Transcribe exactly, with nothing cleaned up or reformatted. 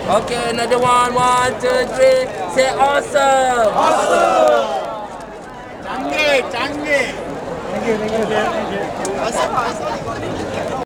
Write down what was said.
Okay, another one. One, two, three. Say awesome. Awesome. Canggih, canggih. Thank you, thank you. Thank you. Awesome, awesome.